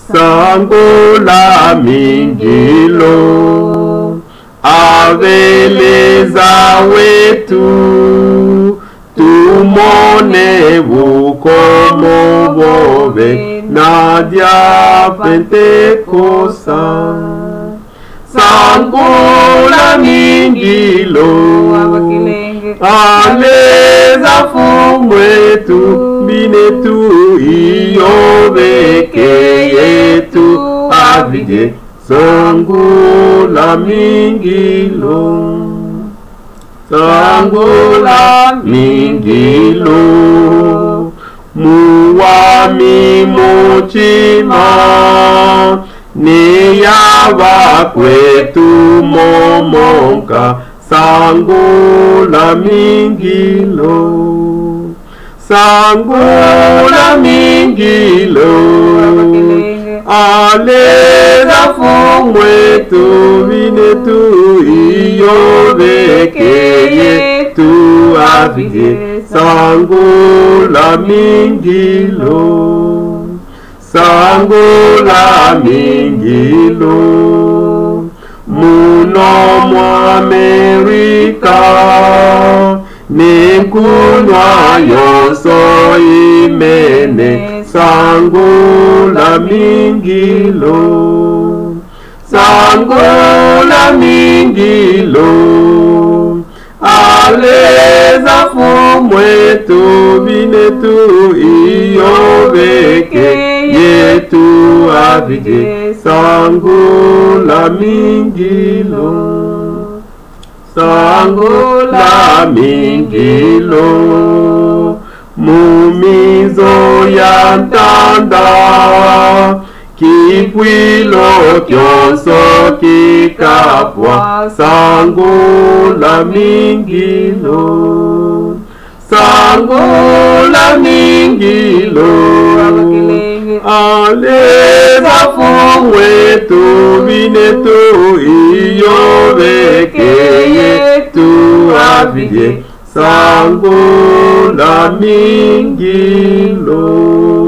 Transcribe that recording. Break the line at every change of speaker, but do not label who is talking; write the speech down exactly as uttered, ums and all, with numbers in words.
sango la mingilo, aveleza wetu, tumone bukomo bove, nadia pentekosa. Sango la mingilo, aleza fumwetu, binetu iyobeke yetu, avide sango la mingilo, sango la mingilo, muwami muchima, ni yaba kwetu momonka, sango la mingilo, sango la mingilo, aleza fumwetu, binetu iyobeke yetu, avide sango la mingilo, sango la mingilo, muno mu Amerika, nikunwa yoso imene, sango la mingilo, sango la mingilo, aleza fumwetu, binetu iyobeke yetu, avide sango la mingilo, sango la mingilo, mumizo ya ntanda, kipwilo kyonso kikapwa, sango la mingilo, sango la mingilo, aleza fumwetu, binetu iyobeke yetu, avide sango la mingilo.